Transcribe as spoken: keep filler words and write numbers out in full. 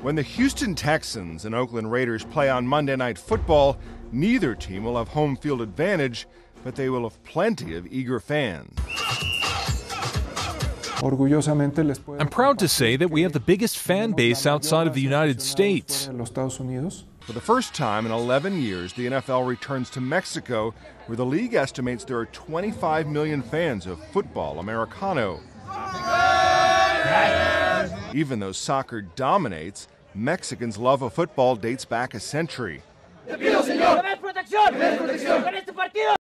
When the Houston Texans and Oakland Raiders play on Monday Night Football, neither team will have home field advantage, but they will have plenty of eager fans. I'm proud to say that we have the biggest fan base outside of the United States. For the first time in eleven years, the N F L returns to Mexico, where the league estimates there are twenty-five million fans of football Americano. Even though soccer dominates, Mexicans' love of football dates back a century.